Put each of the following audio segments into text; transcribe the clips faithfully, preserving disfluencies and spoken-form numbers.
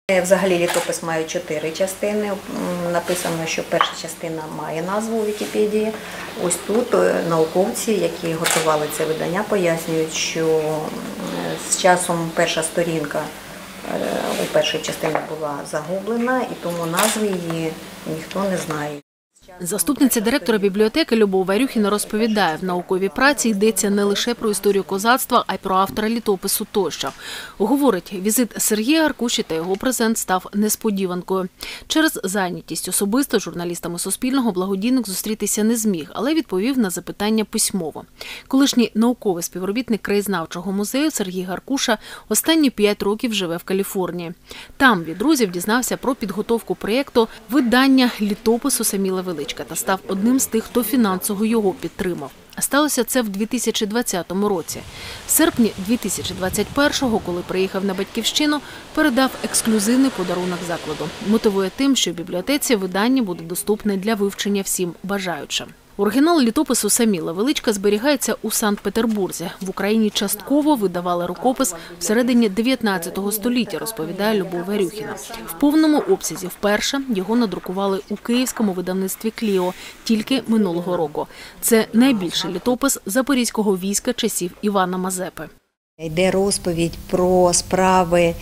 Взагалі літопис має чотири частини. Написано, що перша частина має назву у Вікіпедії. Ось тут науковці, які готували це видання, пояснюють, що з часом перша сторінка у першій частині була загублена, і тому назви її ніхто не знає. Заступниця директора бібліотеки Любов Варюхіна розповідає, в науковій праці йдеться не лише про історію козацтва, а й про автора літопису тощо. Говорить, візит Сергія Гаркуші та його презент став несподіванкою. Через зайнятість особисто з журналістами Суспільного благодійник зустрітися не зміг, але відповів на запитання письмово. Колишній науковий співробітник краєзнавчого музею Сергій Гаркуша останні п'ять років живе в Каліфорнії. Там від друзів дізнався про підготовку проєкту видання літопису Саміла Величка та став одним з тих, хто фінансово його підтримав. Сталося це в дві тисячі двадцятому році. В серпні дві тисячі двадцять першого, коли приїхав на Батьківщину, передав ексклюзивний подарунок закладу. Мотивує тим, що в бібліотеці видання буде доступне для вивчення всім бажаючим. Оригінал літопису Саміла Величка зберігається у Санкт-Петербурзі. В Україні частково видавали рукопис всередині дев'ятнадцятого століття, розповідає Любов Варюхіна. В повному обсязі вперше його надрукували у київському видавництві «Кліо» тільки минулого року. Це найбільший літопис запорізького війська часів Івана Мазепи. Йде розповідь про справи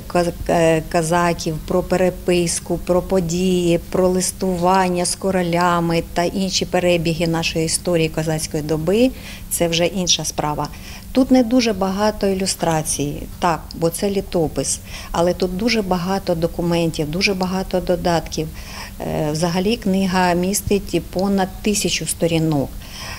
козаків, про переписку, про події, про листування з королями та інші перебіги нашої історії козацької доби. Це вже інша справа. Тут не дуже багато ілюстрацій, так, бо це літопис, але тут дуже багато документів, дуже багато додатків. Взагалі книга містить понад тисячу сторінок.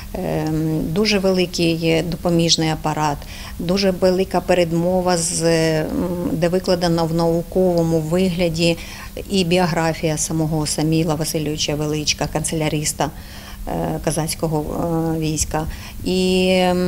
Дуже великий допоміжний апарат, дуже велика передмова, де викладена в науковому вигляді і біографія самого Саміла Васильовича Величка, канцеляриста козацького війська, і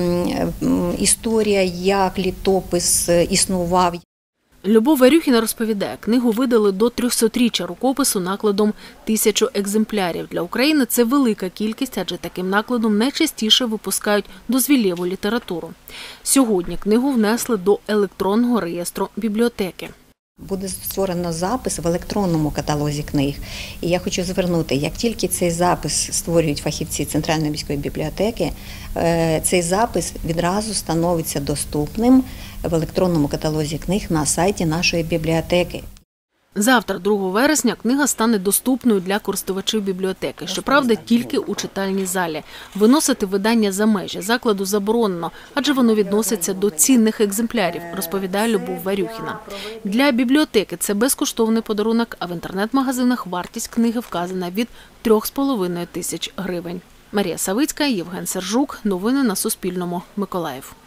історія, як літопис існував. Любов Варюхіна розповідає, книгу видали до трьохсотріччя рукопису накладом тисячу екземплярів. Для України це велика кількість, адже таким накладом найчастіше випускають дозвіллєву літературу. Сьогодні книгу внесли до електронного реєстру бібліотеки. Буде створено запис в електронному каталозі книг. І я хочу звернути, як тільки цей запис створюють фахівці Центральної міської бібліотеки, цей запис відразу становиться доступним в електронному каталозі книг на сайті нашої бібліотеки. Завтра, другого вересня, книга стане доступною для користувачів бібліотеки. Щоправда, тільки у читальній залі. Виносити видання за межі закладу заборонено, адже воно відноситься до цінних екземплярів, розповідає Любов Варюхіна. Для бібліотеки це безкоштовний подарунок, а в інтернет-магазинах вартість книги вказана від трьох з половиною тисяч гривень. Марія Савицька, Євген Сержук. Новини на Суспільному. Миколаїв.